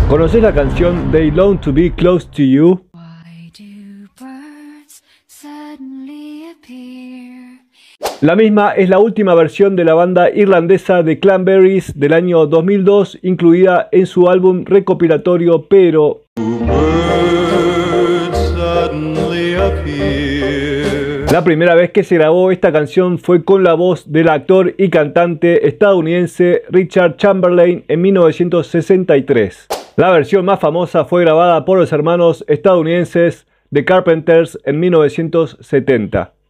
¿Conoces la canción They Long to Be Close to You? La misma es la última versión de la banda irlandesa The Cranberries del año 2002, incluida en su álbum recopilatorio Pero. La primera vez que se grabó esta canción fue con la voz del actor y cantante estadounidense Richard Chamberlain en 1963. La versión más famosa fue grabada por los hermanos estadounidenses The Carpenters en 1970.